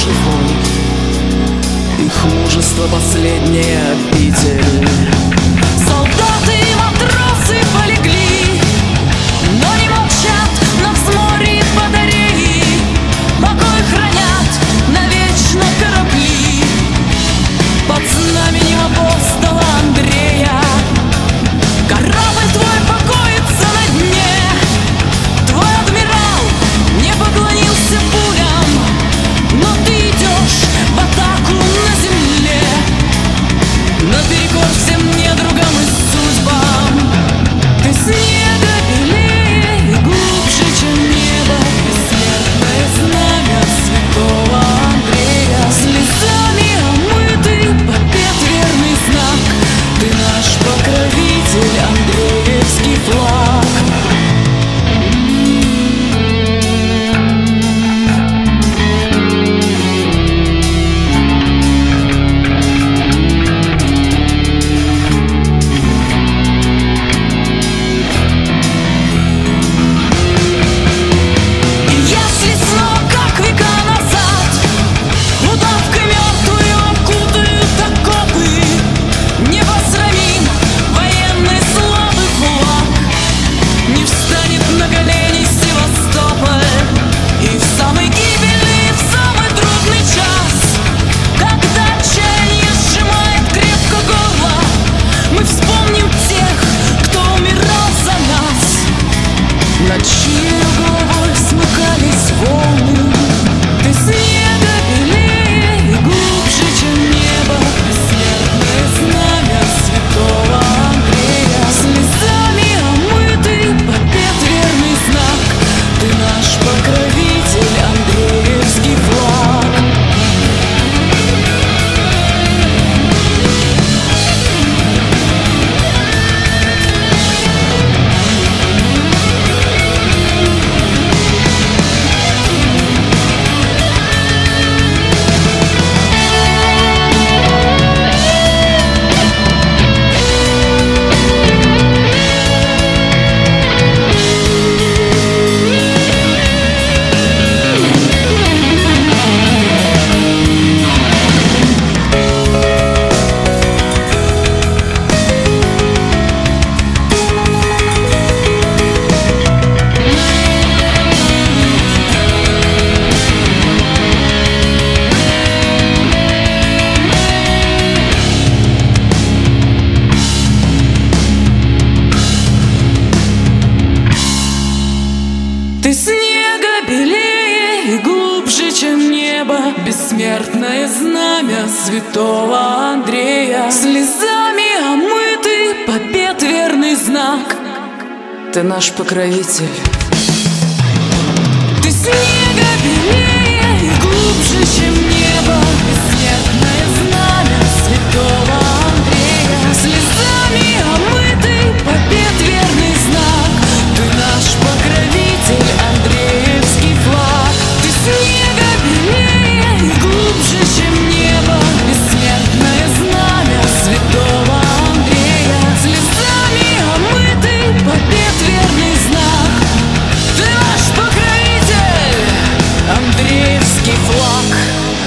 шифруй. Их мужество — последняя обитель. Солдаты и матросы полегли, но не молчат на взморье батареи. Покой хранят навечно корабли под знаменем апостола Андрея. Корабль твой покоится на дне, твой адмирал не поклонился пулям, но ты идешь в атаку на земле, наперекор всем недругам и судьбам. Ты снега белее и глубже, чем небо, бессмертное знамя святого Андрея. Слезами омытый побед верный знак, ты наш покровитель, Андреевский флаг. Над чьей головой смыкались волны. Ты снега белее и глубже, чем небо, бессмертное знамя святого Андрея. Слезами омытый побед верный знак, ты наш покровитель, Андреевский флаг. Ты снега белее и глубже, чем небо, бессмертное знамя святого Андрея. Слезами омытый побед верный знак, ты наш покровитель. Ты снега белее и глубже, чем небо, бессмертное знамя святого Андрея. Слезами омытый побед верный знак, ты наш покровитель, Андреевский флаг. Ты снега белее и глубже, чем небо, бессмертное знамя святого Андрея. Слезами омытый побед верный знак, ты наш покровитель, Андреевский флаг.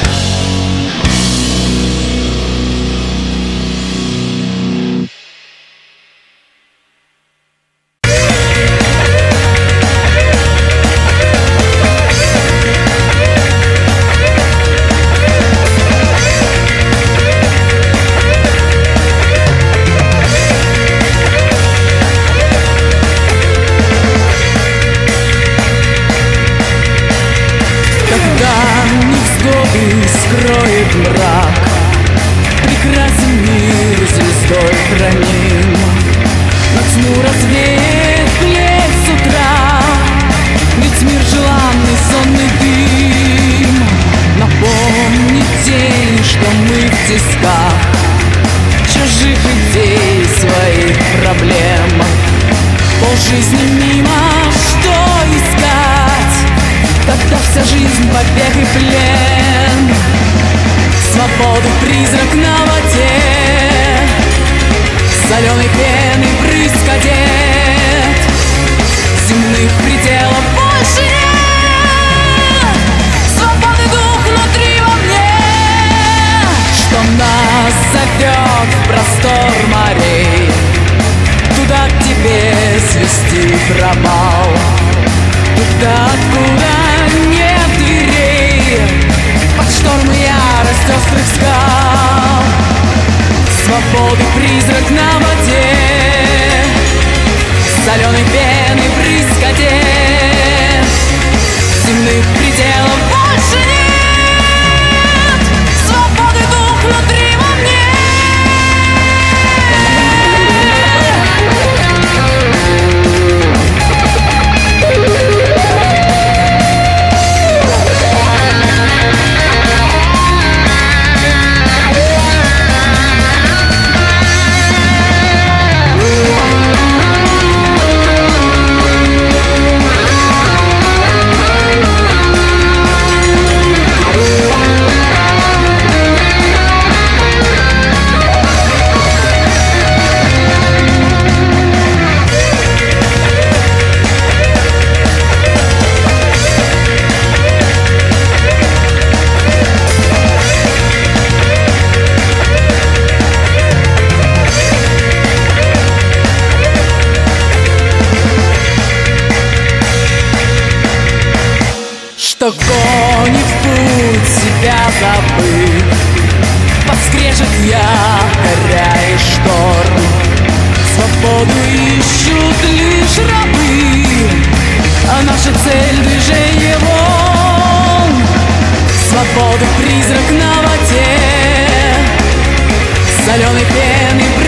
Скроет мрак, прекрасен мир звездой храним, но тьму развеет плеть с утра, ведь мир желанный сонный дым. Напомни день, что мы в тисках чужих идей, своих проблем. Полжизни мимо, что искать, когда вся жизнь побег и плен. Свободы призрак на воде, соленой пены брызг одет. Земных пределов больше нет, свободный дух внутри во растет в простор морей. Туда к тебе свести пропал, туда, откуда нет дверей, под штормы ярость острых скал. Свободы призрак на воде, соленой пены брызг одет. Земных пределов больше нет, свободы дух внутри во мне. Что гонит в путь себя забыв, подскрежет якоря и шторм. Свободу ищут лишь рабы, а наша цель — движение волн. Свободу призрак на воде, соленой пены